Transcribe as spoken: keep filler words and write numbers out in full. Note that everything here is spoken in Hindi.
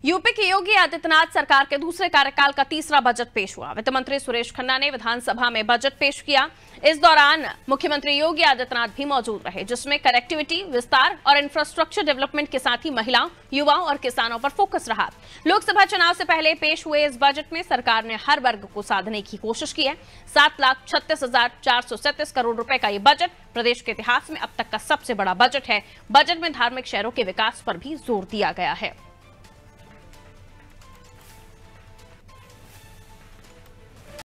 यूपी की योगी आदित्यनाथ सरकार के दूसरे कार्यकाल का तीसरा बजट पेश हुआ। वित्त मंत्री सुरेश खन्ना ने विधानसभा में बजट पेश किया। इस दौरान मुख्यमंत्री योगी आदित्यनाथ भी मौजूद रहे, जिसमें कनेक्टिविटी, विस्तार और इंफ्रास्ट्रक्चर डेवलपमेंट के साथ ही महिलाओं, युवाओं और किसानों पर फोकस रहा। लोकसभा चुनाव से पहले पेश हुए इस बजट में सरकार ने हर वर्ग को साधने की कोशिश की है। सात लाख छत्तीस हजार चार सौ सैंतीस करोड़ रुपए का ये बजट प्रदेश के इतिहास में अब तक का सबसे बड़ा बजट है। बजट में धार्मिक शहरों के विकास पर भी जोर दिया गया है।